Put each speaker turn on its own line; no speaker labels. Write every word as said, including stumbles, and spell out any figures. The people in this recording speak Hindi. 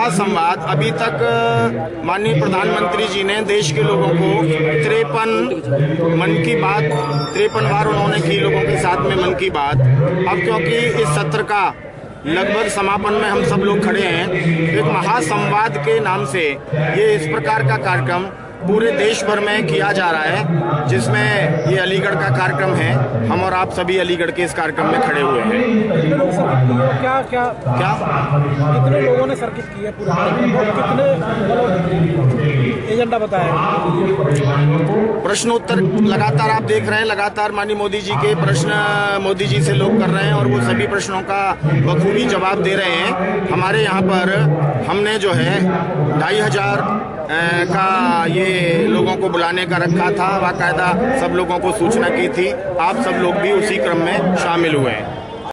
महासंवाद अभी तक माननीय प्रधानमंत्री जी ने देश के लोगों को तिरपन मन की बात तिरपन बार उन्होंने की लोगों के साथ में मन की बात। अब क्योंकि इस सत्र का लगभग समापन में हम सब लोग खड़े हैं, एक महासंवाद के नाम से ये इस प्रकार का कार्यक्रम पूरे देश भर में किया जा रहा है, जिसमें ये अलीगढ़ का कार्यक्रम है। हम और आप सभी अलीगढ़ के इस कार्यक्रम में खड़े हुए हैं।
कितने लोग सर्किट किए? क्या क्या
क्या
कितने लोगों ने सर्किट की है पूरे कितने मतलब एजेंडा बताया?
प्रश्नोत्तर लगातार आप देख रहे हैं, लगातार माननीय मोदी जी के प्रश्न मोदी जी से लोग कर रहे हैं और वो सभी प्रश्नों का बखूबी जवाब दे रहे हैं। हमारे यहाँ पर हमने जो है ढाई हजार का ये लोगों को बुलाने का रखा था, बाकायदा सब लोगों को सूचना की थी। आप सब लोग भी उसी क्रम में शामिल हुए हैं।